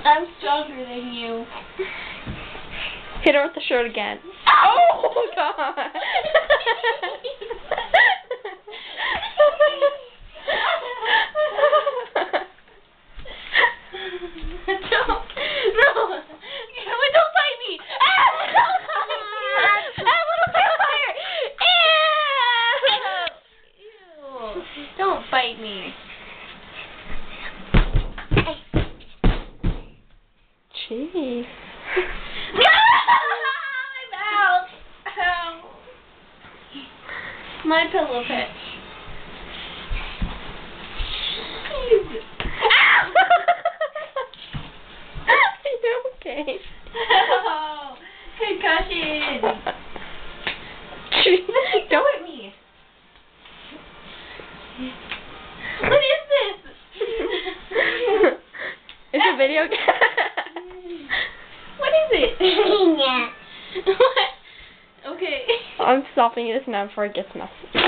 I'm stronger than you. Hit her with the shirt again. Oh, God. Don't bite me. Don't bite me. Jeez. My mouth. Ow. My pillow pet. Are you okay? Oh, concussion. Don't hit me. What is this? It's a video game. What is it? Yeah. What? Okay. I'm stopping this now before it gets messy.